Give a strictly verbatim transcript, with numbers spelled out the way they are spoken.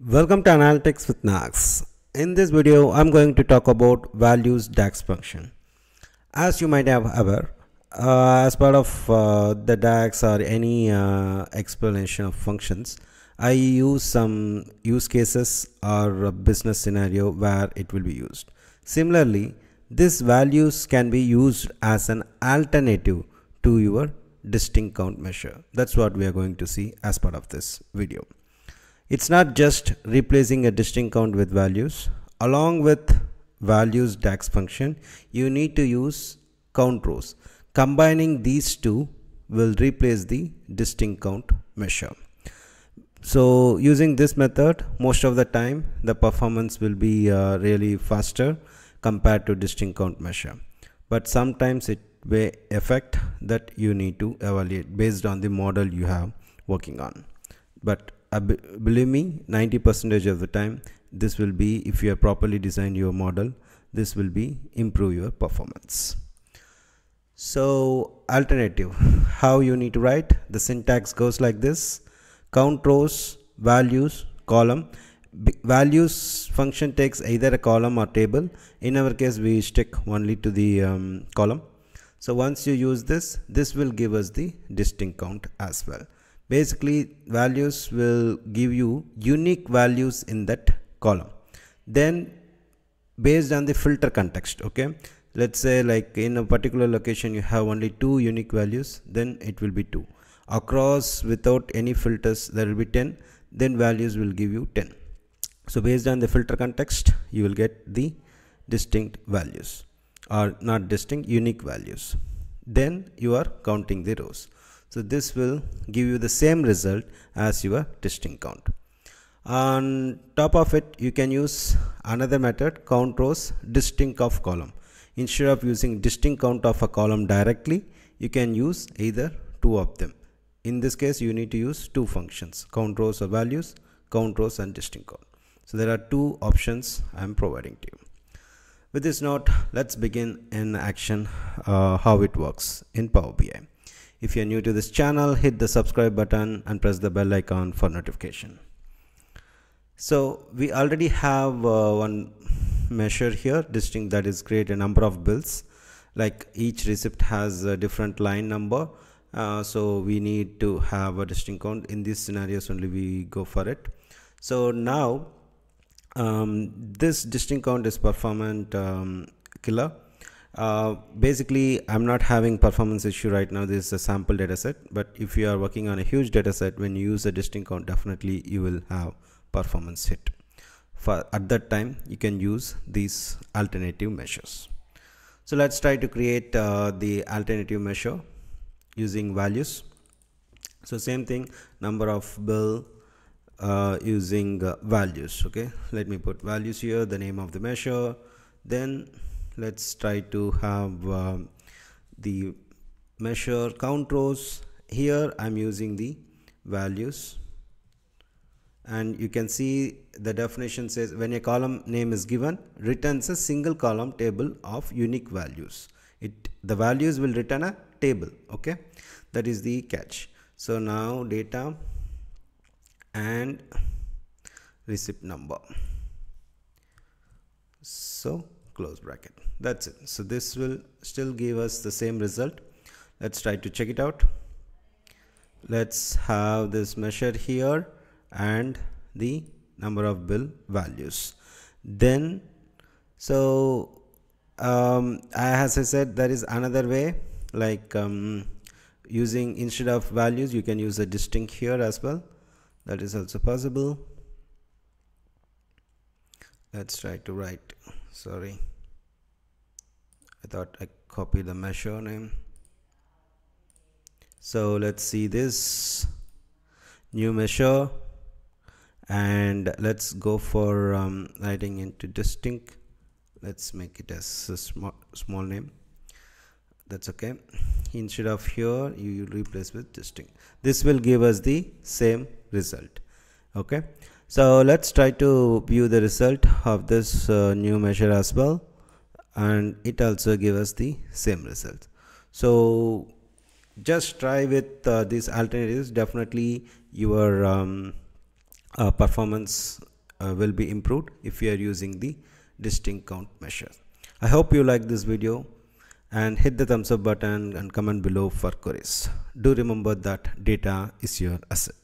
Welcome to Analytics with Nax. In this video, I'm going to talk about values DAX function. As you might have aware, uh, as part of uh, the DAX or any uh, explanation of functions, I use some use cases or a business scenario where it will be used. Similarly, these values can be used as an alternative to your distinct count measure. That's what we are going to see as part of this video. It's not just replacing a distinct count with values. Along with values DAX function, you need to use count rows. Combining these two will replace the distinct count measure. So using this method, most of the time the performance will be uh, really faster compared to distinct count measure. But sometimes it may affect that you need to evaluate based on the model you have working on. But Uh, believe me, ninety percent of the time this will be, if you have properly designed your model, this will be improve your performance. So alternative, how you need to write the syntax goes like this: count rows, values, column. B values function takes either a column or table. In our case, we stick only to the um, column. So once you use this, this will give us the distinct count as well. Basically, values will give you unique values in that column. Then based on the filter context, okay, let's say like in a particular location you have only two unique values, then it will be two. Across without any filters there will be ten, then values will give you ten. So based on the filter context, you will get the distinct values, or not distinct, unique values. Then you are counting the rows. So this will give you the same result as your distinct count. On top of it, you can use another method, count rows distinct of column. Instead of using distinct count of a column directly, you can use either two of them. In this case, you need to use two functions, count rows or values, count rows and distinct count. So there are two options I am providing to you. With this note, let's begin in action uh, how it works in Power B I. If you are new to this channel, hit the subscribe button and press the bell icon for notification. So we already have uh, one measure here, distinct, that is create a number of bills. Like each receipt has a different line number. Uh, so we need to have a distinct count. In these scenarios only we go for it. So now um, this distinct count is performant um, killer. Uh, basically, I'm not having performance issue right now. This is a sample data set, but if you are working on a huge data set, when you use a distinct count, definitely you will have performance hit. For at that time, you can use these alternative measures. So let's try to create uh, the alternative measure using values. So same thing, number of bill uh, using uh, values. Okay, let me put values here, the name of the measure. Then let's try to have uh, the measure count rows. Here I'm using the values, and you can see the definition says when a column name is given, returns a single column table of unique values. It the values will return a table. Okay, that is the catch. So now data and receipt number. So close bracket, that's it. So this will still give us the same result. Let's try to check it out. Let's have this measure here and the number of bill values. Then so um, as I said, there is another way, like um, using, instead of values, you can use a distinct here as well. That is also possible. Let's try to write, sorry, I thought I copied the measure name. So let's see this new measure, and let's go for um, writing into distinct. Let's make it as a small, small name. That's okay. Instead of here, you replace with distinct. This will give us the same result. Okay. So let's try to view the result of this uh, new measure as well, and it also gives us the same result. So just try with uh, these alternatives. Definitely your um, uh, performance uh, will be improved if you are using the distinct count measure. I hope you like this video and hit the thumbs up button and comment below for queries. Do remember that data is your asset.